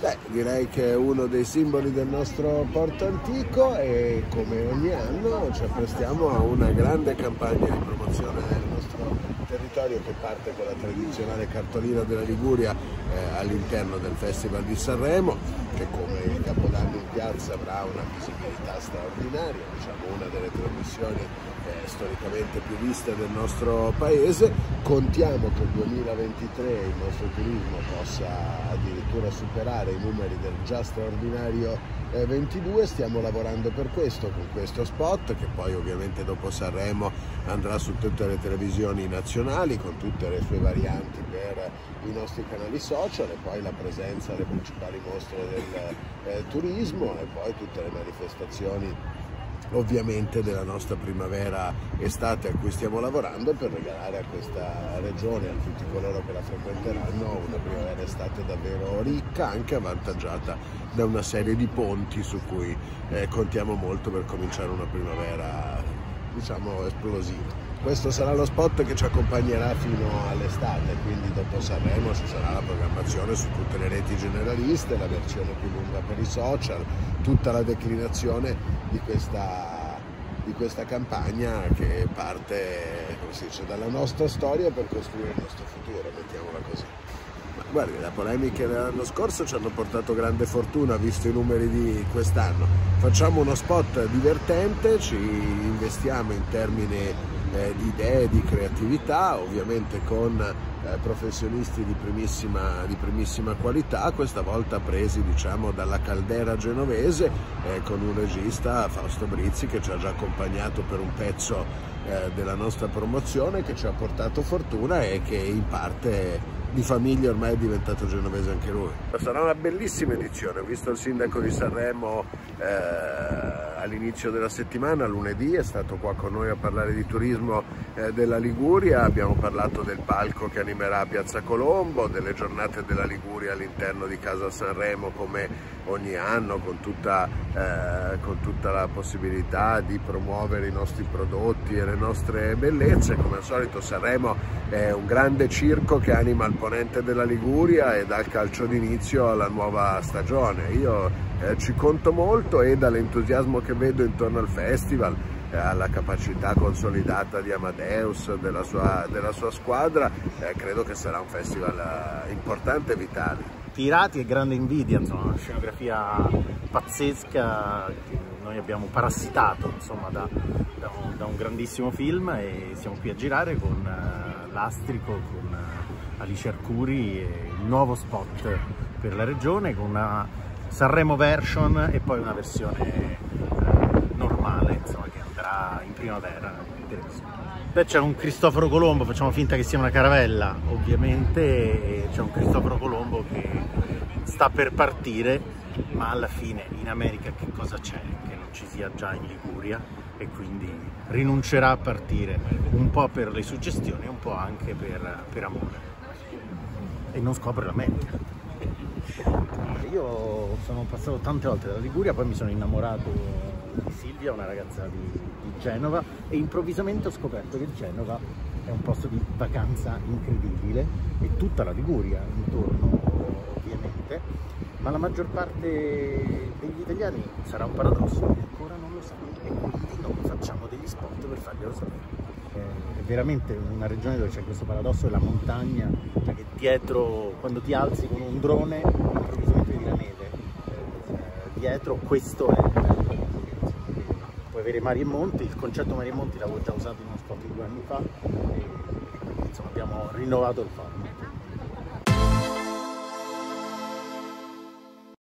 Beh, direi che è uno dei simboli del nostro porto antico e come ogni anno ci apprestiamo a una grande campagna di promozione del nostro territorio che parte con la tradizionale cartolina della Liguria all'interno del Festival di Sanremo, che come il Capodanno in piazza avrà una visibilità straordinaria, diciamo una delle trasmissioni storicamente più viste del nostro paese. Contiamo che il 2023 il nostro turismo possa addirittura superare i numeri del già straordinario 22, stiamo lavorando per questo, con questo spot che poi ovviamente dopo Sanremo andrà su tutte le televisioni nazionali con tutte le sue varianti per i nostri canali social e poi la presenza alle principali mostre del turismo e poi tutte le manifestazioni ovviamente della nostra primavera-estate a cui stiamo lavorando per regalare a questa regione, a tutti coloro che la frequenteranno, una primavera-estate davvero ricca, anche avvantaggiata da una serie di ponti su cui contiamo molto per cominciare una primavera, diciamo, esplosiva. Questo sarà lo spot che ci accompagnerà fino all'estate, quindi dopo Sanremo ci sarà la programmazione su tutte le reti generaliste, la versione più lunga per i social, tutta la declinazione di questa campagna che parte, come si dice, dalla nostra storia per costruire il nostro futuro, mettiamola così. Ma guardi, le polemiche dell'anno scorso ci hanno portato grande fortuna, visto i numeri di quest'anno. Facciamo uno spot divertente, ci investiamo in termini di idee, di creatività, ovviamente con professionisti di primissima qualità, questa volta presi, diciamo, dalla caldera genovese, con un regista, Fausto Brizzi, che ci ha già accompagnato per un pezzo della nostra promozione, che ci ha portato fortuna e che in parte di famiglia ormai è diventato genovese anche lui. Sarà una bellissima edizione, ho visto il sindaco di Sanremo all'inizio della settimana, lunedì, è stato qua con noi a parlare di turismo della Liguria, abbiamo parlato del palco che animerà Piazza Colombo, delle giornate della Liguria all'interno di Casa Sanremo come ogni anno, con tutta la possibilità di promuovere i nostri prodotti e le nostre bellezze. Come al solito Sanremo è un grande circo che anima il ponente della Liguria e dà il calcio d'inizio alla nuova stagione. Io ci conto molto e dall'entusiasmo che vedo intorno al festival, alla capacità consolidata di Amadeus, della sua squadra, credo che sarà un festival importante e vitale. Pirati e grande invidia, insomma, una scenografia pazzesca che noi abbiamo parassitato, insomma, da un grandissimo film, e siamo qui a girare con Lastrico, con Alice Arcuri, e il nuovo spot per la regione con una Sanremo version e poi una versione normale, insomma, che andrà in primavera in televisione. Beh, c'è un Cristoforo Colombo, facciamo finta che sia una caravella, ovviamente c'è un Cristoforo Colombo che sta per partire, ma alla fine in America che cosa c'è che non ci sia già in Liguria, e quindi rinuncerà a partire, un po' per le suggestioni, un po' anche per amore, e non scopre l'America. Io sono passato tante volte dalla Liguria, poi mi sono innamorato di Silvia, una ragazza di Genova, e improvvisamente ho scoperto che Genova è un posto di vacanza incredibile, e tutta la Liguria intorno ovviamente, ma la maggior parte degli italiani, sarà un paradosso, ancora non lo sa, e quindi noi facciamo degli spot per farglielo sapere. È veramente una regione dove c'è questo paradosso della montagna, perché dietro, quando ti alzi con un drone, improvvisamente vedi la neve, dietro questo è puoi avere mari e monti. Il concetto mari e monti l'avevo già usato in uno spot di 2 anni fa, e insomma abbiamo rinnovato il format.